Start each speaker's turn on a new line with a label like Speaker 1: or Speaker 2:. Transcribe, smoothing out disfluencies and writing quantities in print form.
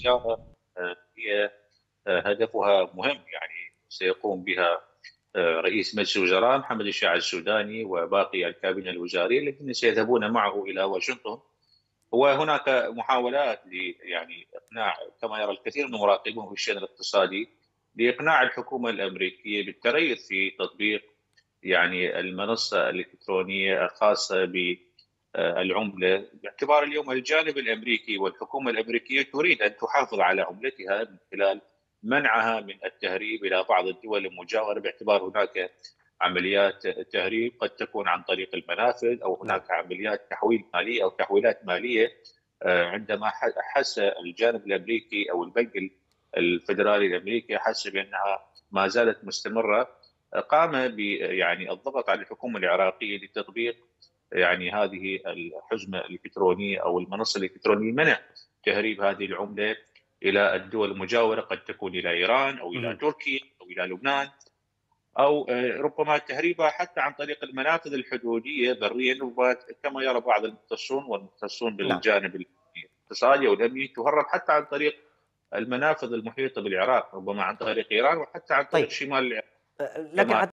Speaker 1: الزيارة هي هدفها مهم، يعني سيقوم بها رئيس مجلس الوزراء محمد الشياع السوداني وباقي الكابينة الوزارية الذين سيذهبون معه إلى واشنطن. وهناك محاولات يعني إقناع، كما يرى الكثير من المراقبين في الشأن الاقتصادي، لإقناع الحكومة الأمريكية بالتريث في تطبيق يعني المنصة الإلكترونية الخاصة بالعملة، باعتبار اليوم الجانب الأمريكي والحكومة الأمريكية تريد أن تحافظ على عملتها من خلال منعها من التهريب إلى بعض الدول المجاورة، باعتبار هناك عمليات تهريب قد تكون عن طريق المنافذ، أو
Speaker 2: نعم.
Speaker 1: هناك عمليات تحويل مالية أو تحويلات مالية. عندما حس الجانب الأمريكي أو البنك الفدرالي الأمريكي حس بأنها ما زالت مستمرة، قام يعني الضغط على الحكومة العراقية لتطبيق يعني هذه الحزمة الإلكترونية أو المنصة الإلكترونية، منع تهريب هذه العملة إلى الدول المجاورة، قد تكون إلى إيران أو إلى تركيا أو إلى لبنان، أو ربما تهريبها حتى عن طريق المنافذ الحدودية بريا. كما يرى بعض المختصون والمختصون
Speaker 2: نعم.
Speaker 1: بالجانب الاقتصادي والأمني، تهرب حتى عن طريق المنافذ المحيطة بالعراق، ربما عن طريق إيران وحتى عن طريق
Speaker 2: طيب،
Speaker 1: شمال العراق.
Speaker 2: لكن
Speaker 1: كما